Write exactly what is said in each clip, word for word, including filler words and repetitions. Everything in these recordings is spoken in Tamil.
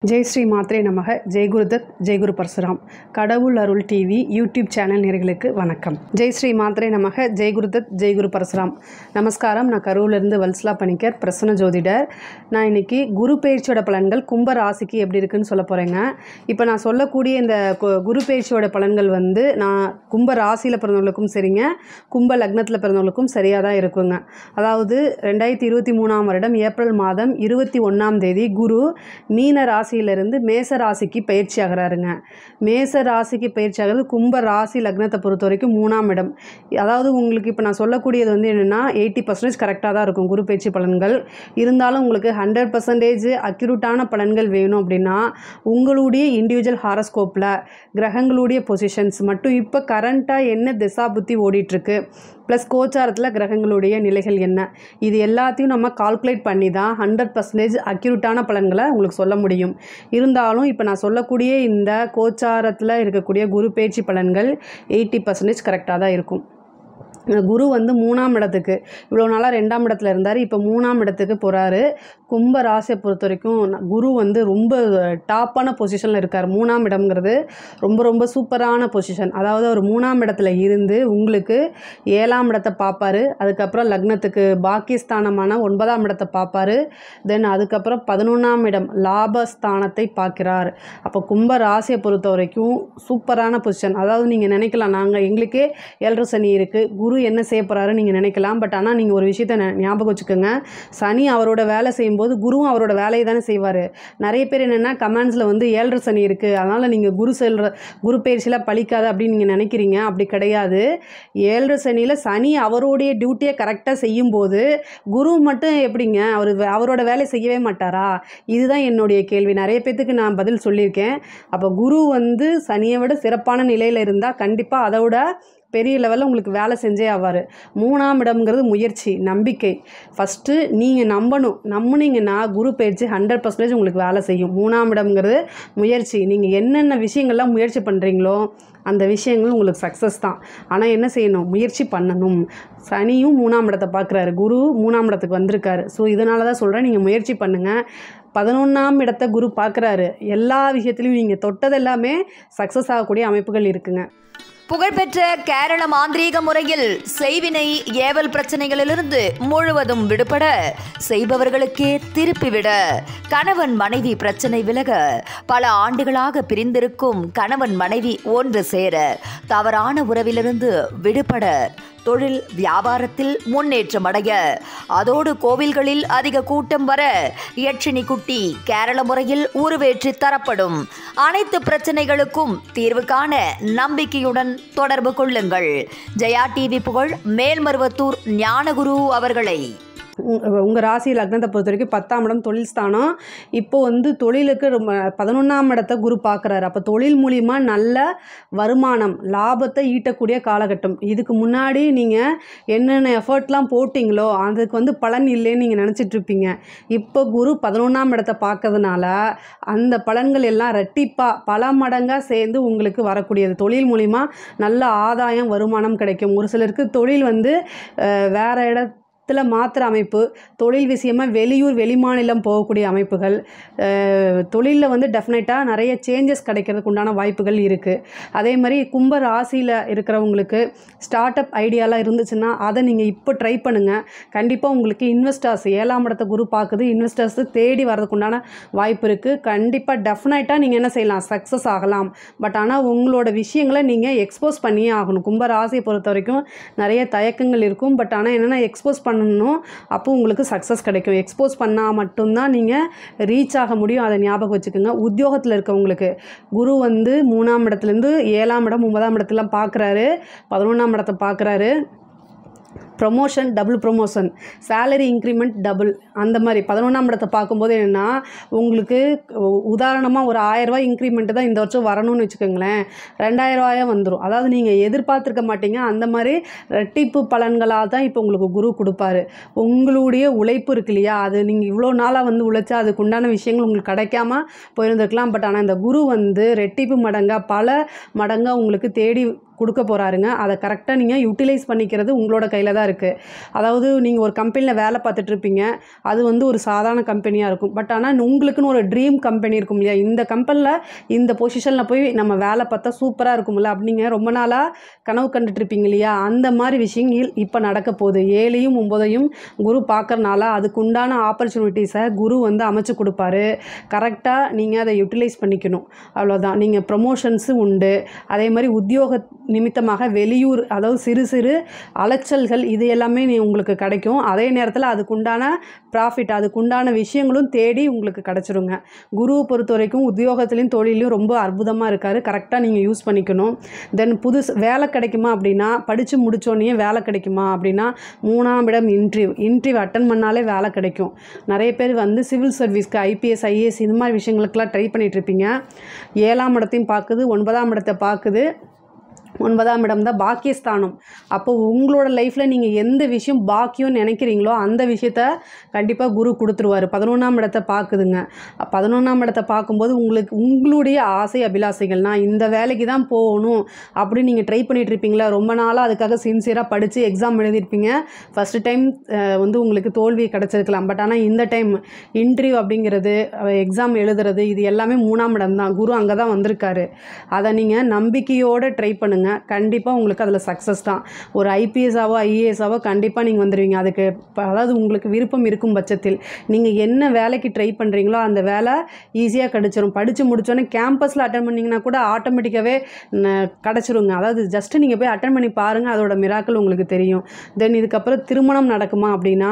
ஜெய் ஸ்ரீ மாத்ரே நமக. ஜெய் குருதத், ஜெய் குரு பரசுராம். கடவுள் அருள் டிவி யூடியூப் சேனல் நேயர்களுக்கு வணக்கம். ஜெய் ஸ்ரீ மாத்ரே நமக. ஜெய் குருதத், ஜெய் குரு பரசுராம். நமஸ்காரம். நான் கரூர்லேருந்து வல்சலா பணிக்கர், பிரசன்ன ஜோதிடர். நான் இன்றைக்கி குரு பயிற்சியோட பலன்கள் கும்ப ராசிக்கு எப்படி இருக்குன்னு சொல்ல போகிறேங்க. இப்போ நான் சொல்லக்கூடிய இந்த குரு பயிற்சியோட பலன்கள் வந்து நான் கும்ப ராசியில் பிறந்தவங்களுக்கும் சரிங்க, கும்ப லக்னத்தில் பிறந்தவங்களுக்கும் சரியாக தான் இருக்குங்க. அதாவது ரெண்டாயிரத்தி இருபத்தி மூணாம் வருடம் ஏப்ரல் மாதம் இருபத்தி ஒன்றாம் தேதி குரு மீன ராசி ராசியிலிருந்து மேச ராசிக்கு பயிற்சி ஆகிறாருங்க. மேச ராசிக்கு பயிற்சி ஆகிறது கும்ப ராசி லக்னத்தை பொறுத்த வரைக்கும் மூணாம் இடம். அதாவது உங்களுக்கு இப்போ நான் சொல்லக்கூடியது வந்து என்னென்னா எயிட்டி பர்சன்டேஜ் கரெக்டாக தான் இருக்கும் குரு பயிற்சி பலன்கள். இருந்தாலும் உங்களுக்கு ஹண்ட்ரட் பர்சன்டேஜ் அக்யூரேட்டான பலன்கள் வேணும் அப்படின்னா உங்களுடைய இண்டிவிஜுவல் ஹாரோஸ்கோப்பில் கிரகங்களுடைய பொசிஷன்ஸ் மட்டும் இப்போ கரண்ட்டாக என்ன திசா புத்தி ஓடிட்டுருக்கு, ப்ளஸ் கோச்சாரத்தில் கிரகங்களுடைய நிலைகள் என்ன, இது எல்லாத்தையும் நம்ம கால்குலேட் பண்ணி தான் ஹண்ட்ரட் பர்சன்டேஜ் அக்யூரேட்டான பலன்களை உங்களுக்கு சொல்ல முடியும். இருந்தாலும் இப்போ நான் சொல்லக்கூடிய இந்த கோச்சாரத்தில் இருக்கக்கூடிய குரு பயிற்சி பலன்கள் எயிட்டி பர்சன்டேஜ் கரெக்டாக தான் இருக்கும். குரு வந்து மூணாம் இடத்துக்கு இவ்வளோ நாளாக ரெண்டாம் இடத்துல இருந்தார், இப்போ மூணாம் இடத்துக்கு போகிறாரு. கும்ப ராசியை பொறுத்த வரைக்கும் குரு வந்து ரொம்ப டாப்பான பொசிஷனில் இருக்கார். மூணாம் இடம்ங்கிறது ரொம்ப ரொம்ப சூப்பரான பொசிஷன். அதாவது அவர் மூணாம் இடத்துல இருந்து உங்களுக்கு ஏழாம் இடத்தை பார்ப்பார், அதுக்கப்புறம் லக்னத்துக்கு பாக்கியஸ்தானமான ஒன்பதாம் இடத்தை பார்ப்பார், தென் அதுக்கப்புறம் பதினொன்றாம் இடம் லாபஸ்தானத்தை பார்க்கிறார். அப்போ கும்ப ராசியை பொறுத்த வரைக்கும் சூப்பரான பொசிஷன். அதாவது நீங்கள் நினைக்கலாம் நாங்கள் எங்களுக்கே ஏழரை சனி இருக்குது, குரு என்ன செய்ய போகிறாருன்னு நீங்கள் நினைக்கலாம். பட் ஆனால் நீங்கள் ஒரு விஷயத்தை ஞாபகம் வச்சுக்கோங்க, சனி அவரோட வேலை செய்யும்போது குருவும் அவரோட வேலையை தானே செய்வார். நிறைய பேர் என்னென்னா கமெண்ட்ஸில் வந்து ஏழரை சனி இருக்குது, அதனால் நீங்கள் குரு செல்ற குரு பயிற்சியில் பழிக்காது அப்படின்னு நீங்கள் நினைக்கிறீங்க. அப்படி கிடையாது. ஏழரை சனியில் சனி அவருடைய டியூட்டியை கரெக்டாக செய்யும்போது குரு மட்டும் எப்படிங்க அவர் அவரோட வேலையை செய்யவே மாட்டாரா? இதுதான் என்னுடைய கேள்வி. நிறைய பேர்த்துக்கு நான் பதில் சொல்லியிருக்கேன். அப்போ குரு வந்து சனியை விட சிறப்பான நிலையில் இருந்தால் கண்டிப்பாக அதோட பெரிய லெவலில் உங்களுக்கு வேலை செஞ்சே ஆவார். மூணாம் இடம்ங்கிறது முயற்சி, நம்பிக்கை. ஃபஸ்ட்டு நீங்கள் நம்பணும். நம்புனீங்கன்னா குரு பயிற்சி ஹண்ட்ரட் பர்சன்டேஜ் உங்களுக்கு வேலை செய்யும். மூணாம் இடம்ங்கிறது முயற்சி. நீங்கள் என்னென்ன விஷயங்கள்லாம் முயற்சி பண்ணுறீங்களோ அந்த விஷயங்கள் உங்களுக்கு சக்ஸஸ் தான். ஆனால் என்ன செய்யணும்? முயற்சி பண்ணணும். சனியும் மூணாம் இடத்தை பார்க்குறாரு, குரு மூணாம் இடத்துக்கு வந்திருக்காரு. ஸோ இதனால தான் சொல்கிறேன், நீங்கள் முயற்சி பண்ணுங்கள். பதினொன்றாம் இடத்தை குரு பார்க்குறாரு. எல்லா விஷயத்துலையும் நீங்கள் தொட்டது எல்லாமே சக்ஸஸ் ஆகக்கூடிய அமைப்புகள் இருக்குங்க. புகழ்பெற்ற கேரள மாந்திரீக முறையில் செய்வினை ஏவல் பிரச்சனைகளிலிருந்து முழுவதும் விடுபட, செய்பவர்களுக்கே திருப்பிவிட, கணவன் மனைவி பிரச்சனை விலக, பல ஆண்டுகளாக பிரிந்திருக்கும் கணவன் மனைவி ஒன்று சேர, தவறான உறவிலிருந்து விடுபட, தொழில் வியாபாரத்தில் முன்னேற்றம் அடைய, அதோடு கோவில்களில் அதிக கூட்டம் வர, யட்சினி குட்டி கேரள முறையில் உருவேற்றி தரப்படும். அனைத்து பிரச்சனைகளுக்கும் தீர்வு காண நம்பிக்கையுடன் தொடர்பு கொள்ளுங்கள். ஜெயா டிவி புகழ் மேல்மருவத்தூர் ஞானகுரு அவர்களை. உங்கள் ராசி லக்னத்தை பொறுத்த வரைக்கும் பத்தாம் இடம் தொழில் ஸ்தானம். இப்போ வந்து தொழிலுக்கு ரொம்ப பதினொன்றாம் இடத்தை குரு பார்க்குறாரு. அப்போ தொழில் மூலிமா நல்ல வருமானம், லாபத்தை ஈட்டக்கூடிய காலகட்டம். இதுக்கு முன்னாடி நீங்கள் என்னென்ன எஃபர்ட்லாம் போட்டிங்களோ அதுக்கு வந்து பலன் இல்லைன்னு நீங்கள் நினச்சிட்ருப்பீங்க. இப்போ குரு பதினொன்றாம் இடத்தை பார்க்கறதுனால அந்த பலன்கள் எல்லாம் ரெட்டிப்பாக பல மடங்காக சேர்ந்து உங்களுக்கு வரக்கூடியது. தொழில் மூலிமா நல்ல ஆதாயம், வருமானம் கிடைக்கும். ஒரு சிலருக்கு தொழில் வந்து வேறு இட இதில் மாத்திர அமைப்பு, தொழில் விஷயமாக வெளியூர் வெளிமாநிலம் போகக்கூடிய அமைப்புகள், தொழிலில் வந்து டெஃபினட்டாக நிறைய சேஞ்சஸ் கிடைக்கிறதுக்கு உண்டான வாய்ப்புகள் இருக்குது. அதே மாதிரி கும்ப ராசியில் இருக்கிறவங்களுக்கு ஸ்டார்ட் அப் ஐடியாலாம் இருந்துச்சுன்னா அதை நீங்கள் இப்போ ட்ரை பண்ணுங்கள். கண்டிப்பாக உங்களுக்கு இன்வெஸ்டர்ஸ், ஏழாம் இடத்த குரு பார்க்குது, இன்வெஸ்டர்ஸ் தேடி வரதுக்கு உண்டான வாய்ப்பு இருக்குது. கண்டிப்பாக டெஃபினட்டாக நீங்கள் என்ன செய்யலாம்? சக்ஸஸ் ஆகலாம். பட் ஆனால் உங்களோட விஷயங்களை நீங்கள் எக்ஸ்போஸ் பண்ணியே ஆகணும். கும்ப ராசியை பொறுத்த வரைக்கும் நிறைய தயக்கங்கள் இருக்கும். பட் ஆனால் என்னென்னா எக்ஸ்போஸ் பண்ணணும். அப்போ உங்களுக்கு சக்ஸஸ் கிடைக்கும். எக்ஸ்போஸ் பண்ணால் மட்டும்தான் நீங்கள் ரீச் ஆக முடியும். அதை ஞாபகம் வச்சுக்கோங்க. உத்தியோகத்தில் இருக்கவங்களுக்கு குரு வந்து மூணாம் இடத்துலேருந்து ஏழாம் இடம் ஒன்பதாம் இடத்துலாம் பார்க்குறாரு, பதினொன்றாம் இடத்தை பார்க்குறாரு. Promotion, double promotion, salary increment double, அந்த மாதிரி பதினொன்றாம் இடத்தை பார்க்கும்போது என்னென்னா உங்களுக்கு உதாரணமாக ஒரு ஆயிரரூவா இன்க்ரிமெண்ட்டு தான் இந்த வருஷம் வரணும்னு வச்சுக்கோங்களேன், ரெண்டாயிரரூவாயாக வந்துடும். அதாவது நீங்கள் எதிர்பார்த்துருக்க மாட்டீங்க. அந்த மாதிரி ரெட்டிப்பு பலன்களாக தான் இப்போ உங்களுக்கு குரு கொடுப்பாரு. உங்களுடைய உழைப்பு இருக்கு இல்லையா, அது நீங்கள் இவ்வளோ நாளாக வந்து உழைச்சா அதுக்கு உண்டான விஷயங்கள் உங்களுக்கு கிடைக்காம போயிருந்துருக்கலாம். பட் ஆனால் இந்த குரு வந்து ரெட்டிப்பு மடங்காக பல மடங்காக உங்களுக்கு தேடி கொடுக்க போகிறாருங்க. அதை கரெக்டாக நீங்கள் யூட்டிலைஸ் பண்ணிக்கிறது உங்களோட கையில் தான் இருக்குது. அதாவது நீங்கள் ஒரு கம்பெனியில் வேலை பார்த்துட்ருப்பீங்க, அது வந்து ஒரு சாதாரண கம்பெனியாக இருக்கும். பட் ஆனால் உங்களுக்குன்னு ஒரு ட்ரீம் கம்பெனி இருக்கும் இல்லையா, இந்த கம்பெனியில் இந்த பொசிஷனில் போய் நம்ம வேலை பார்த்தா சூப்பராக இருக்கும்ல அப்படிங்க ரொம்ப நாளாக கனவு கண்டுட்ருப்பீங்க இல்லையா, அந்த மாதிரி விஷயங்கள் இப்போ நடக்க போகுது. ஏழையும் ஒம்பதையும் குரு பார்க்கறனால அதுக்குண்டான ஆப்பர்ச்சுனிட்டிஸை குரு வந்து அமைச்சு கொடுப்பாரு. கரெக்டாக நீங்கள் அதை யூட்டிலைஸ் பண்ணிக்கணும், அவ்வளோதான். நீங்கள் ப்ரமோஷன்ஸு உண்டு. அதே மாதிரி உத்தியோக நிமித்தமாக வெளியூர், அதாவது சிறு சிறு அலைச்சல்கள் இது எல்லாமே நீ உங்களுக்கு கிடைக்கும். அதே நேரத்தில் அதுக்குண்டான ப்ராஃபிட், அதுக்குண்டான விஷயங்களும் தேடி உங்களுக்கு கிடச்சிருங்க. குருவை பொறுத்த வரைக்கும் உத்தியோகத்துலேயும் தொழிலையும் ரொம்ப அற்புதமாக இருக்கார். கரெக்டாக நீங்கள் யூஸ் பண்ணிக்கணும். தென் புதுசு வேலை கிடைக்குமா அப்படின்னா, படித்து முடித்தோடனே வேலை கிடைக்குமா அப்படின்னா, மூணாம் இடம் இன்டர்வியூ இன்டர்வியூ அட்டன் பண்ணாலே வேலை கிடைக்கும். நிறைய பேர் வந்து சிவில் சர்வீஸ்க்கு ஐபிஎஸ் ஐஏஎஸ் இது மாதிரி விஷயங்களுக்கெல்லாம் ட்ரை பண்ணிகிட்ருப்பீங்க. ஏழாம் இடத்தையும் பார்க்குது, ஒன்பதாம் இடத்தை பார்க்குது. ஒன்பதாம் இடம் தான் பாக்கியஸ்தானம். அப்போ உங்களோட லைஃப்பில் நீங்கள் எந்த விஷயம் பாக்கியம் நினைக்கிறீங்களோ அந்த விஷயத்த கண்டிப்பாக குரு கொடுத்துருவார். பதினொன்றாம் இடத்தை பார்க்குதுங்க. பதினொன்றாம் இடத்தை பார்க்கும்போது உங்களுக்கு உங்களுடைய ஆசை அபிலாசைகள், நான் இந்த வேலைக்கு தான் போகணும் அப்படின்னு நீங்கள் ட்ரை பண்ணிகிட்ருப்பீங்களா, ரொம்ப நாளாக அதுக்காக சின்சியராக படித்து எக்ஸாம் எழுதியிருப்பீங்க. ஃபஸ்ட்டு டைம் வந்து உங்களுக்கு தோல்வி கிடச்சிருக்கலாம். பட் ஆனால் இந்த டைம் இன்டர்வியூ அப்படிங்கிறது, எக்ஸாம் எழுதுறது, இது எல்லாமே மூணாம் இடம் தான். குரு அங்கே தான் வந்திருக்காரு. அதை நீங்கள் நம்பிக்கையோடு ட்ரை பண்ணுங்கள். கண்டிப்பாக உங்களுக்கு அதில் சக்ஸஸ் தான். ஒரு ஐபிஎஸ்ஸாவோ ஐஏஎஸ்ஸாவோ கண்டிப்பாக நீங்கள் வந்துடுவீங்க. அதுக்கு அதாவது உங்களுக்கு விருப்பம் இருக்கும் பட்சத்தில் நீங்கள் என்ன வேலைக்கு ட்ரை பண்ணுறீங்களோ அந்த வேலை ஈஸியாக கிடச்சிரும். படித்து முடித்தோன்னே கேம்பஸில் அட்டன் பண்ணிங்கன்னா கூட ஆட்டோமேட்டிக்காகவே கிடச்சிருங்க. அதாவது ஜஸ்ட்டு நீங்கள் போய் அட்டன் பண்ணி பாருங்கள், அதோட மிராக்கள் உங்களுக்கு தெரியும். தென் இதுக்கப்புறம் திருமணம் நடக்குமா அப்படின்னா,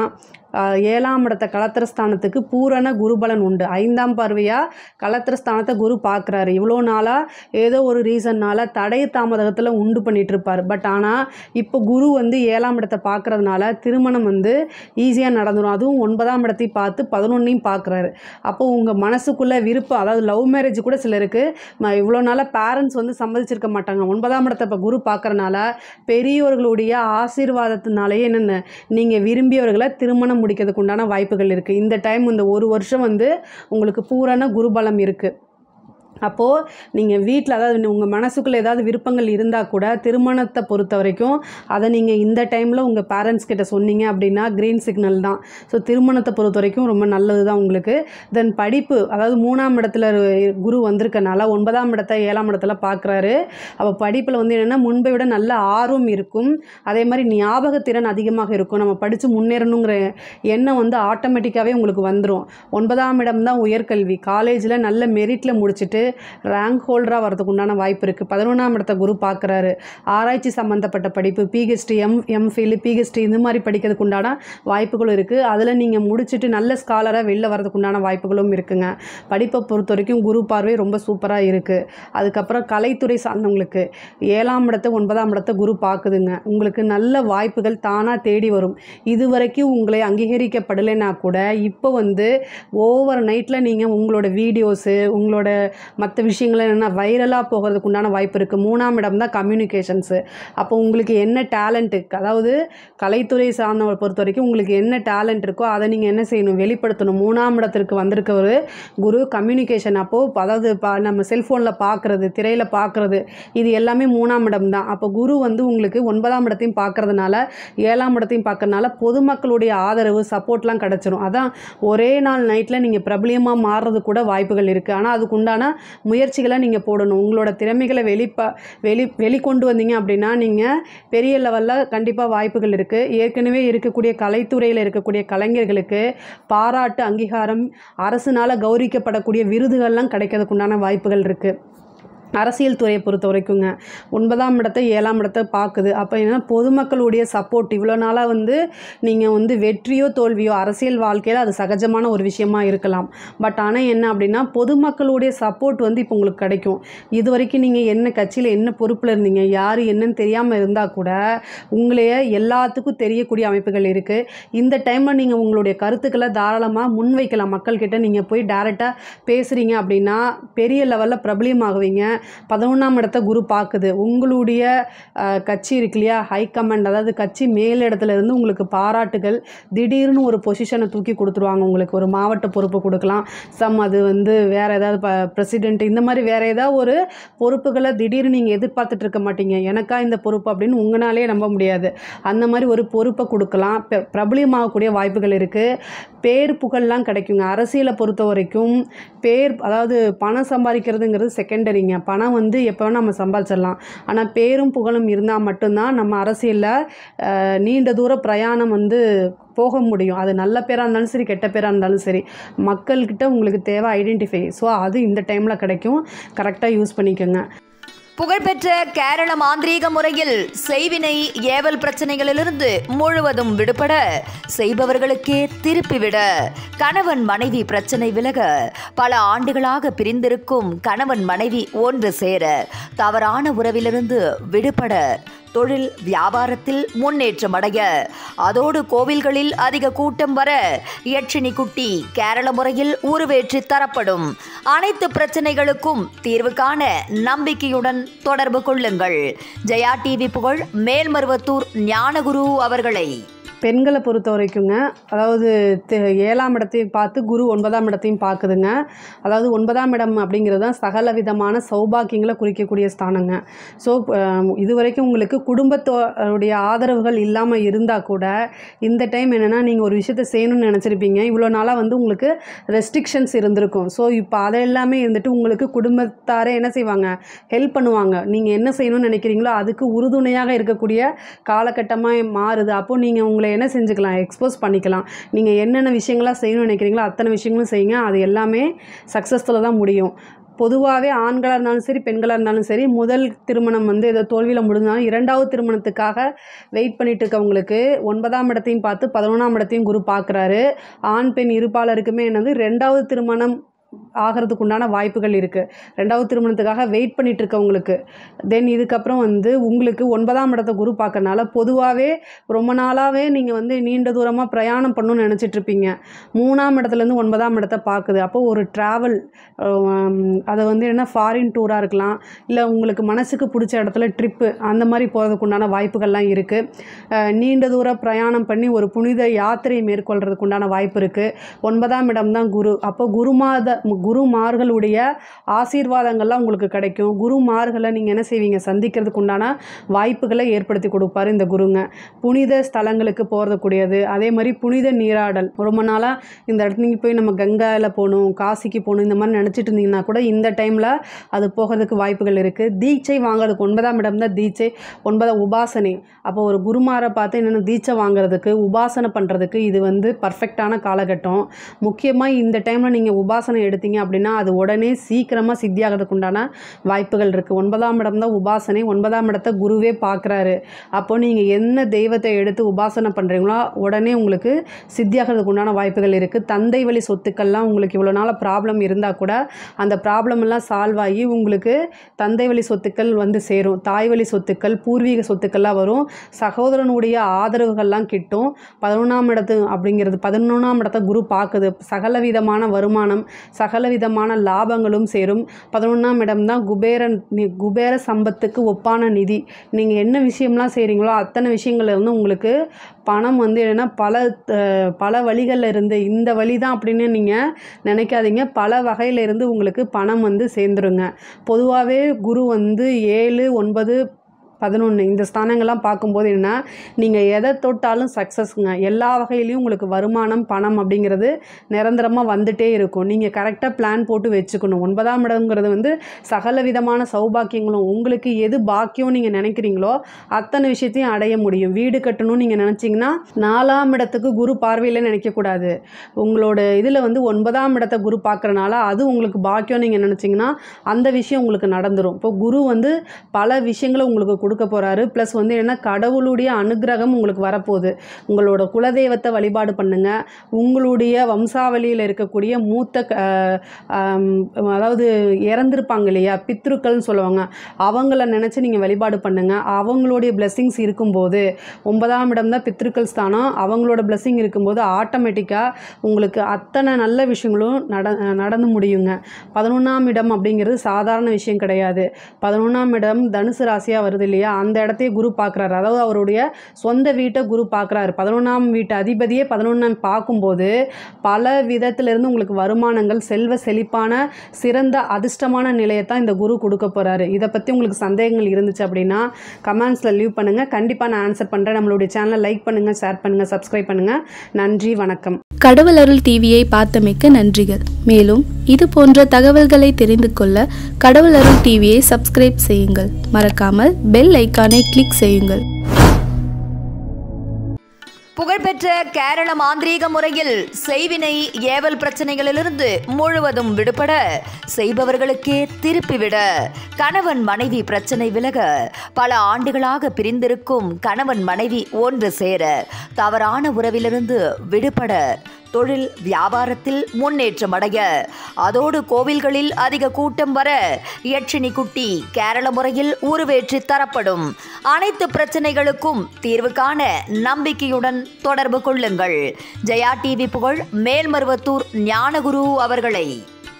ஏழாம் இடத்த கலத்திரஸ்தானத்துக்கு பூரண குருபலன் உண்டு. ஐந்தாம் பார்வையாக கலத்திரஸ்தானத்தை குரு பார்க்குறாரு. இவ்வளோ நாளாக ஏதோ ஒரு ரீசன்னால் தடை தாமதத்தில் உண்டு பண்ணிகிட்ருப்பார். பட் ஆனால் இப்போ குரு வந்து ஏழாம் இடத்தை பார்க்குறதுனால திருமணம் வந்து ஈஸியாக நடந்துடும். அதுவும் ஒன்பதாம் இடத்தையும் பார்த்து பதினொன்றையும் பார்க்குறாரு. அப்போது உங்கள் மனசுக்குள்ளே விருப்பம், அதாவது லவ் மேரேஜ் கூட சிலருக்கு இவ்வளோ நாளாக பேரண்ட்ஸ் வந்து சம்மதிச்சிருக்க மாட்டாங்க. ஒன்பதாம் இடத்தை இப்போ குரு பார்க்குறனால பெரியவர்களுடைய ஆசீர்வாதத்தினாலேயே என்னென்ன நீங்கள் விரும்பியவர்களை திருமணம் முடிக்கிறதுக்கு உண்டான வாய்ப்புகள் இருக்குது. இந்த டைம் இந்த ஒரு வருஷம் வந்து உங்களுக்கு பூரண குருபலம் இருக்குது. அப்போது நீங்கள் வீட்டில், அதாவது உங்கள் மனசுக்குள்ளே ஏதாவது விருப்பங்கள் இருந்தால் கூட திருமணத்தை பொறுத்த வரைக்கும் அதை நீங்கள் இந்த டைமில் உங்கள் பேரண்ட்ஸ் கிட்ட சொன்னீங்க அப்படின்னா க்ரீன் சிக்னல் தான். ஸோ திருமணத்தை பொறுத்த வரைக்கும் ரொம்ப நல்லது தான் உங்களுக்கு. தென் படிப்பு, அதாவது மூணாம் இடத்துல குரு வந்திருக்கனால ஒன்பதாம் இடத்தை ஏழாம் இடத்துல பார்க்குறாரு. அப்போ படிப்பில் வந்து என்னென்னா முன்பை விட நல்ல ஆர்வம் இருக்கும். அதே மாதிரி ஞாபகத்திறன் அதிகமாக இருக்கும். நம்ம படித்து முன்னேறணுங்கிற எண்ணம் வந்து ஆட்டோமேட்டிக்காகவே உங்களுக்கு வந்துடும். ஒன்பதாம் இடம் தான் உயர்கல்வி. காலேஜில் நல்ல மெரிட்டில் முடிச்சுட்டு ரேங்க் ஹோல்டராக வரதுக்கு உண்டான வாய்ப்பு இருக்குது. பதினொன்றாம் இடத்த குரு பார்க்குறாரு. ஆராய்ச்சி சம்மந்தப்பட்ட படிப்பு, பிஹெச்டி, எம் எம்ஃபில், பிஹெச்டி இந்த மாதிரி படிக்கிறதுக்கு உண்டான வாய்ப்புகளும் இருக்குது. அதில் நீங்கள் முடிச்சுட்டு நல்ல ஸ்காலராக வெளில வரதுக்கு உண்டான வாய்ப்புகளும் இருக்குங்க. படிப்பை பொறுத்த வரைக்கும் குரு பார்வை ரொம்ப சூப்பராக இருக்குது. அதுக்கப்புறம் கலைத்துறை சார்ந்தவங்களுக்கு ஏழாம் இடத்தை ஒன்பதாம் இடத்தை குரு பார்க்குதுங்க. உங்களுக்கு நல்ல வாய்ப்புகள் தானாக தேடி வரும். இது வரைக்கும் உங்களை அங்கீகரிக்கப்படலைன்னா கூட இப்போ வந்து ஓவர் நைட்டில் நீங்கள் உங்களோட வீடியோஸு, உங்களோட மற்ற விஷயங்கள் என்னென்னா வைரலாக போகிறதுக்கு உண்டான வாய்ப்பு இருக்குது. மூணாம் இடம் தான் கம்யூனிகேஷன்ஸு. அப்போ உங்களுக்கு என்ன டேலண்ட்டு, அதாவது கலைத்துறை சார்ந்தவரை பொறுத்த வரைக்கும் உங்களுக்கு என்ன டேலண்ட் இருக்கோ அதை நீங்கள் என்ன செய்யணும், வெளிப்படுத்தணும். மூணாம் இடத்திற்கு வந்திருக்க ஒரு குரு கம்யூனிகேஷன். அப்போது அதாவது பா நம்ம செல்ஃபோனில் பார்க்குறது, திரையில் பார்க்குறது, இது எல்லாமே மூணாம் இடம் தான். அப்போ குரு வந்து உங்களுக்கு ஒன்பதாம் இடத்தையும் பார்க்குறதுனால ஏழாம் இடத்தையும் பார்க்கறதுனால பொதுமக்களுடைய ஆதரவு, சப்போர்ட்லாம் கிடச்சிரும். அதான் ஒரே நாள் நைட்டில் நீங்கள் பிரபலியமாக மாறுறது கூட வாய்ப்புகள் இருக்குது. ஆனால் அதுக்கு உண்டான முயற்சிகளை நீங்கள் போடணும். உங்களோட திறமைகளை வெளிப்ப வெளி வெளிக்கொண்டு வந்தீங்க அப்படின்னா நீங்கள் பெரிய லெவலில் கண்டிப்பாக வாய்ப்புகள் இருக்குது. ஏற்கனவே இருக்கக்கூடிய கலைத்துறையில் இருக்கக்கூடிய கலைஞர்களுக்கு பாராட்டு, அங்கீகாரம், அரசுனால் கௌரவிக்கப்படக்கூடிய விருதுகள்லாம் கிடைக்கிறதுக்கு உண்டான வாய்ப்புகள் இருக்குது. அரசியல் துறையை பொறுத்த வரைக்குங்க ஒன்பதாம் இடத்தை ஏழாம் இடத்தை பார்க்குது. அப்போ என்னென்னா பொதுமக்களுடைய சப்போர்ட், இவ்வளோ நாளாக வந்து நீங்கள் வந்து வெற்றியோ தோல்வியோ அரசியல் வாழ்க்கையில் அது சகஜமான ஒரு விஷயமா இருக்கலாம். பட் ஆனால் என்ன அப்படின்னா பொதுமக்களுடைய சப்போர்ட் வந்து இப்போ உங்களுக்கு கிடைக்கும். இது வரைக்கும் நீங்கள் என்ன கட்சியில் என்ன பொறுப்பில் இருந்தீங்க, யார் என்னன்னு தெரியாமல் இருந்தால் கூட உங்களையே எல்லாத்துக்கும் தெரியக்கூடிய அமைப்புகள் இருக்குது. இந்த டைமில் நீங்கள் உங்களுடைய கருத்துக்களை தாராளமாக முன்வைக்கலாம். மக்கள்கிட்ட நீங்கள் போய் டைரெக்டாக பேசுகிறீங்க அப்படின்னா பெரிய லெவலில் பிரபலியமாகுவீங்க. பதினொன்றாம் இடத்த குரு பார்க்குது. உங்களுடைய கட்சி இருக்கு இல்லையா, ஹை கமாண்ட், அதாவது கட்சி மேல் இடத்துல இருந்து உங்களுக்கு பாராட்டுகள், திடீர்னு ஒரு பொசிஷனை தூக்கி கொடுத்துருவாங்க. உங்களுக்கு ஒரு மாவட்ட பொறுப்பு கொடுக்கலாம், சம் அது வந்து வேறு ஏதாவது ப பிரசிடென்ட் இந்த மாதிரி வேறு ஏதாவது ஒரு பொறுப்புகளை திடீர்னு நீங்கள் எதிர்பார்த்துட்டு இருக்க மாட்டீங்க. எனக்கா இந்த பொறுப்பு அப்படின்னு உங்களாலே நம்ப முடியாது. அந்த மாதிரி ஒரு பொறுப்பை கொடுக்கலாம். பிரபலியமாகக்கூடிய வாய்ப்புகள் இருக்குது. பேர் புகழ்லாம் கிடைக்குங்க. அரசியலை பொறுத்த வரைக்கும் பேர், அதாவது பணம் சம்பாதிக்கிறதுங்கிறது செகண்டரிங்க. பணம் வந்து எப்போ வேணால் நம்ம சம்பாதிச்சிடலாம். ஆனால் பேரும் புகழும் இருந்தால் மட்டும்தான் நம்ம அரசியலில் நீண்ட தூர பிரயாணம் வந்து போக முடியும். அது நல்ல பேராக இருந்தாலும் சரி, கெட்ட பேராக இருந்தாலும் சரி, மக்கள்கிட்ட உங்களுக்கு தேவை ஐடென்டிஃபை. ஸோ அது இந்த டைமில் கிடைக்கும். கரெக்டாக யூஸ் பண்ணிக்கோங்க. புகழ்பெற்ற கேரள மாந்திரீக முறையில் செய்வினை ஏவல் பிரச்சனைகளிலிருந்து முழுவதும் விடுபட, செய்பவர்களுக்கே திருப்பிவிட, கணவன் மனைவி பிரச்சனை விலக, பல ஆண்டுகளாக பிரிந்திருக்கும் கணவன் மனைவி ஒன்று சேர, தவறான உறவிலிருந்து விடுபட, தொழில் வியாபாரத்தில் முன்னேற்றம் அடைய, அதோடு கோவில்களில் அதிக கூட்டம் வர, யட்சினி குட்டி கேரள முறையில் உருவேற்றி தரப்படும். அனைத்து பிரச்சனைகளுக்கும் தீர்வு காண நம்பிக்கையுடன் தொடர்பு கொள்ளுங்கள். ஜெயா டிவி புகழ் மேல்மருவத்தூர் ஞானகுரு அவர்களை. பெண்களை பொறுத்த வரைக்குங்க, அதாவது ஏழாம் இடத்தையும் பார்த்து குரு ஒன்பதாம் இடத்தையும் பார்க்குதுங்க. அதாவது ஒன்பதாம் இடம் அப்படிங்கிறது தான் சகல விதமான சௌபாக்கியங்களை குறிக்கக்கூடிய ஸ்தானங்க. ஸோ இது வரைக்கும் உங்களுக்கு குடும்பத்தோடைய ஆதரவுகள் இல்லாமல் இருந்தால் கூட இந்த டைம் என்னென்னா, நீங்கள் ஒரு விஷயத்தை செய்யணும்னு நினச்சிருப்பீங்க. இவ்வளோ நாளாக வந்து உங்களுக்கு ரெஸ்ட்ரிக்ஷன்ஸ் இருந்திருக்கும். ஸோ இப்போ அதை எல்லாமே இருந்துட்டு உங்களுக்கு குடும்பத்தாரே என்ன செய்வாங்க, ஹெல்ப் பண்ணுவாங்க. நீங்கள் என்ன செய்யணும்னு நினைக்கிறீங்களோ அதுக்கு உறுதுணையாக இருக்கக்கூடிய காலகட்டமாக மாறுது. அப்போது நீங்கள் உங்களை என்ன செஞ்சுக்கலாம், எக்ஸ்போஸ் பண்ணிக்கலாம். நீங்கள் என்னென்ன விஷயங்களாக செய்யணும்னு நினைக்கிறீங்களோ அத்தனை விஷயங்களும் செய்யுங்க. அது எல்லாமே சக்ஸஸ்ஃபுல்லாக தான் முடியும். பொதுவாகவே ஆண்களாக இருந்தாலும் சரி, பெண்களாக இருந்தாலும் சரி, முதல் திருமணம் வந்து ஏதோ தோல்வியில் முடிஞ்சாலும் இரண்டாவது திருமணத்துக்காக வெயிட் பண்ணிட்டு இருக்கவங்களுக்கு ஒன்பதாம் இடத்தையும் பார்த்து பதினொன்றாம் இடத்தையும் குரு பார்க்குறாரு. ஆண் பெண் இருப்பாளருக்குமே என்னது ரெண்டாவது திருமணம் ஆகிறதுக்கு உண்டான வாய்ப்புகள் இருக்குது. ரெண்டாவது திருமணத்துக்காக வெயிட் பண்ணிட்டு இருக்கவங்களுக்கு. தென் இதுக்கப்புறம் வந்து உங்களுக்கு ஒன்பதாம் இடத்த குரு பார்க்கறனால பொதுவாகவே ரொம்ப நாளாகவே நீங்கள் வந்து நீண்ட தூரமாக பிரயாணம் பண்ணணும்னு நினச்சிட்ருப்பீங்க. மூணாம் இடத்துலேருந்து ஒன்பதாம் இடத்த பார்க்குது. அப்போது ஒரு ட்ராவல், அதை வந்து என்ன ஃபாரின் டூராக இருக்கலாம், இல்லை உங்களுக்கு மனசுக்கு பிடிச்ச இடத்துல ட்ரிப்பு அந்த மாதிரி போகிறதுக்கு உண்டான வாய்ப்புகள்லாம் இருக்குது. நீண்ட தூர பிரயாணம் பண்ணி ஒரு புனித யாத்திரையை மேற்கொள்கிறதுக்கு உண்டான வாய்ப்பு இருக்குது. ஒன்பதாம் இடம் தான் குரு. அப்போ குருமாத குருமார்களுடைய ஆசீர்வாதங்கள்லாம் உங்களுக்கு கிடைக்கும். குருமார்களை நீங்கள் என்ன செய்வீங்க, சந்திக்கிறதுக்கு உண்டான வாய்ப்புகளை ஏற்படுத்தி கொடுப்பாரு இந்த குருங்க. புனித ஸ்தலங்களுக்கு போகிறதுக்கூடியது, அதே மாதிரி புனித நீராடல். ரொம்ப நாளாக இந்த இடத்துக்கு போய் நம்ம கங்காவில் போகணும், காசிக்கு போகணும், இந்த மாதிரி நினச்சிட்டு இருந்தீங்கன்னா கூட இந்த டைமில் அது போகிறதுக்கு வாய்ப்புகள் இருக்குது. தீட்சை வாங்கிறதுக்கு ஒன்பதாம் இடம் தான் தீட்சை, ஒன்பதாம் உபாசனை. அப்போ ஒரு குருமாரை பார்த்து என்னென்ன தீட்சை வாங்குறதுக்கு, உபாசனை பண்ணுறதுக்கு இது வந்து பர்ஃபெக்டான காலகட்டம். முக்கியமாக இந்த டைமில் நீங்கள் உபாசனை எடுத்தீங்க அப்படின்னா அது உடனே சீக்கிரமாக சித்தியாகிறதுக்கு உண்டான வாய்ப்புகள் இருக்குது. ஒன்பதாம் இடம் தான் உபாசனை. ஒன்பதாம் இடத்த குருவே பார்க்குறாரு. அப்போ நீங்கள் என்ன தெய்வத்தை எடுத்து உபாசனை பண்ணுறீங்களோ உடனே உங்களுக்கு சித்தியாகிறதுக்கு உண்டான வாய்ப்புகள் இருக்குது. தந்தை வழி சொத்துக்கள்லாம் உங்களுக்கு இவ்வளோ நாள் ப்ராப்ளம் இருந்தால் கூட அந்த ப்ராப்ளம் எல்லாம் சால்வ் ஆகி உங்களுக்கு தந்தை வழி சொத்துக்கள் வந்து சேரும். தாய் வழி சொத்துக்கள், பூர்வீக சொத்துக்கள்லாம் வரும். சகோதரனுடைய ஆதரவுகள்லாம் கிட்டும். பதினொன்றாம் இடத்து அப்படிங்கிறது பதினொன்றாம் இடத்த குரு பார்க்குது. சகல விதமான வருமானம், சகல விதமான லாபங்களும் சேரும். பதினொன்றாம் இடம் தான் குபேரன், குபேர சம்பத்துக்கு ஒப்பான நிதி. நீங்கள் என்ன விஷயம்லாம் செய்கிறீங்களோ அத்தனை விஷயங்கள்ல இருந்து உங்களுக்கு பணம் வந்து என்னென்னா பல பல வழிகளில் இருந்து, இந்த வழி தான் அப்படின்னு நீங்கள் நினைக்காதீங்க, பல வகையில் இருந்து உங்களுக்கு பணம் வந்து சேர்ந்துருங்க. பொதுவாகவே குரு வந்து ஏழு ஒன்பது பதினொன்று இந்த ஸ்தானங்கள்லாம் பார்க்கும்போது என்ன, நீங்கள் எதை தொட்டாலும் சக்ஸஸ்ங்க. எல்லா வகையிலையும் உங்களுக்கு வருமானம், பணம் அப்படிங்கிறது நிரந்தரமாக வந்துட்டே இருக்கும். நீங்கள் கரெக்டாக பிளான் போட்டு வச்சுக்கணும். ஒன்பதாம் இடங்கிறது வந்து சகல விதமான சௌபாக்கியங்களும், உங்களுக்கு எது பாக்கியம் நீங்கள் நினைக்கிறீங்களோ அத்தனை விஷயத்தையும் அடைய முடியும். வீடு கட்டணும்னு நீங்கள் நினச்சிங்கன்னா நாலாம் இடத்துக்கு குரு பார்வையில் நினைக்கக்கூடாது. உங்களோட இதில் வந்து ஒன்பதாம் இடத்த குரு பார்க்குறனால அது உங்களுக்கு பாக்கியம் நீங்கள் நினச்சிங்கன்னா அந்த விஷயம் உங்களுக்கு நடந்துடும். இப்போ குரு வந்து பல விஷயங்களை உங்களுக்கு கொடுக்க போகிறாரு. ப்ளஸ் வந்து என்ன, கடவுளுடைய அனுகிரகம் உங்களுக்கு வரப்போகுது. உங்களோட குலதெய்வத்தை வழிபாடு பண்ணுங்கள். உங்களுடைய வம்சாவளியில் இருக்கக்கூடிய மூத்த அதாவது இறந்துருப்பாங்க இல்லையா, பித்ருக்கள்னு சொல்லுவாங்க, அவங்கள நினச்சி நீங்கள் வழிபாடு பண்ணுங்கள். அவங்களுடைய பிளெஸ்ஸிங்ஸ் இருக்கும்போது, ஒன்பதாம் இடம் தான் பித்ருக்கள் ஸ்தானம், அவங்களோட பிளெஸ்ஸிங் இருக்கும்போது ஆட்டோமேட்டிக்காக உங்களுக்கு அத்தனை நல்ல விஷயங்களும் நட நடந்து முடியுங்க. பதினொன்றாம் இடம் அப்படிங்கிறது சாதாரண விஷயம் கிடையாது. பதினொன்றாம் இடம் தனுசு ராசியாக வருது இல்லையா, அந்த இடத்தையே குரு பார்க்குறாரு. அதாவது அவருடைய சொந்த வீட்டை குரு பார்க்குறாரு. பதினொன்றாம் வீட்டு அதிபதியே பதினொன்றாம் பார்க்கும்போது பல விதத்திலிருந்து உங்களுக்கு வருமானங்கள், செல்வ செழிப்பான சிறந்த அதிர்ஷ்டமான நிலையை தான் இந்த குரு கொடுக்க போகிறாரு. இதை பற்றி உங்களுக்கு சந்தேகங்கள் இருந்துச்சு அப்படின்னா கமெண்ட்ஸில் லீவ் பண்ணுங்கள். கண்டிப்பாக நான் ஆன்சர் பண்ணுறேன். நம்மளுடைய சேனலை லைக் பண்ணுங்கள், ஷேர் பண்ணுங்கள், சப்ஸ்கிரைப் பண்ணுங்கள். நன்றி, வணக்கம். கடவுள் அருள் டிவியை பார்த்தமைக்க நன்றிகள். மேலும் இது போன்ற தகவல்களை தெரிந்து கொள்ள கடவுள் அருள் டிவியை சப்ஸ்கிரைப் செய்யுங்கள். மறக்காமல் பெல் ஐக்கானை கிளிக் செய்யுங்கள். புகழ்பெற்ற கேரள மாந்திரீக முறையில் செய்வினை ஏவல் பிரச்சனைகளிலிருந்து முழுவதும் விடுபட, செய்பவர்களுக்கே திருப்பிவிட, கணவன் மனைவி பிரச்சனை விலக, பல ஆண்டுகளாக பிரிந்திருக்கும் கணவன் மனைவி ஒன்று சேர, தவறான உறவிலிருந்து விடுபட, தொழில் வியாபாரத்தில் முன்னேற்றம் அடைய, அதோடு கோவில்களில் அதிக கூட்டம் வர, யட்சினி குட்டி கேரள முறையில் உருவேற்றி தரப்படும். அனைத்து பிரச்சனைகளுக்கும் தீர்வு காண நம்பிக்கையுடன் தொடர்பு கொள்ளுங்கள். ஜெயா டிவி புகழ் மேல்மருவத்தூர் ஞானகுரு அவர்களை.